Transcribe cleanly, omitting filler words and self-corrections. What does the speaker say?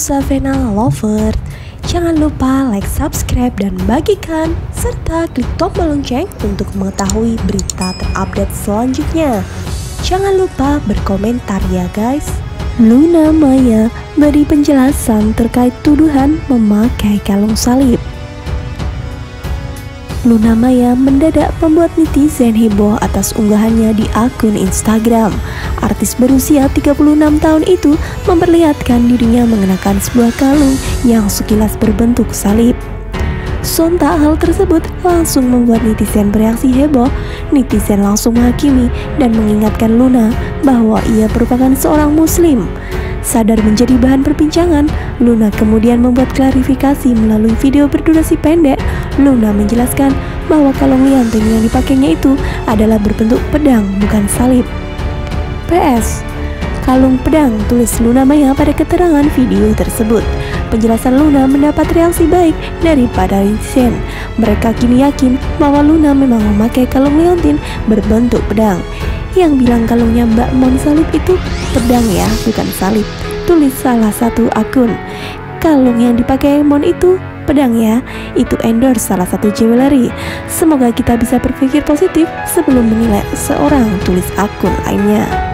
Savena Lover. Jangan lupa like, subscribe, dan bagikan, serta klik tombol lonceng untuk mengetahui berita terupdate selanjutnya. Jangan lupa berkomentar ya guys. Luna Maya beri penjelasan terkait tuduhan memakai kalung salib. Luna Maya mendadak membuat netizen heboh atas unggahannya di akun Instagram. Artis berusia 36 tahun itu memperlihatkan dirinya mengenakan sebuah kalung yang sekilas berbentuk salib. Sontak hal tersebut langsung membuat netizen bereaksi heboh. Netizen langsung menghakimi dan mengingatkan Luna bahwa ia merupakan seorang muslim. Sadar menjadi bahan perbincangan, Luna kemudian membuat klarifikasi melalui video berdurasi pendek. Luna menjelaskan bahwa kalung liontin yang dipakainya itu adalah berbentuk pedang, bukan salib. PS, kalung pedang, tulis Luna Maya pada keterangan video tersebut. Penjelasan Luna mendapat reaksi baik daripada netizen. Mereka kini yakin bahwa Luna memang memakai kalung liontin berbentuk pedang. Yang bilang kalungnya Mbak Mon salib itu pedang ya, bukan salib, tulis salah satu akun. Kalung yang dipakai Mon itu pedang ya, itu endorse salah satu jewelry. Semoga kita bisa berpikir positif sebelum menilai seorang, tulis akun lainnya.